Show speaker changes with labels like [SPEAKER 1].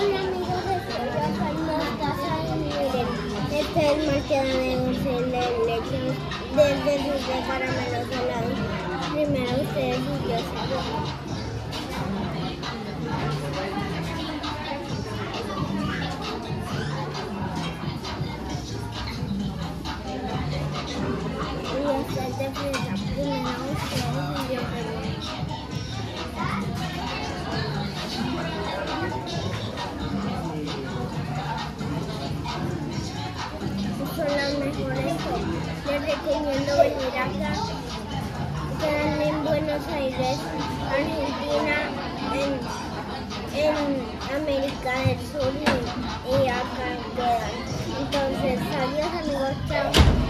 [SPEAKER 1] amigos, estoy acá en Mostaza y miren, este es Marqueda de Dulce Leche desde Dulce Caramelo Salado. Primero ustedes y yo segundo. Y este es de fresa. Primero ustedes y yo segundo. Son las mejores. Les recomiendo venir acá. Quedan en Buenos Aires, Argentina, en América del Sur y acá quedan. Entonces, adiós amigos, chao.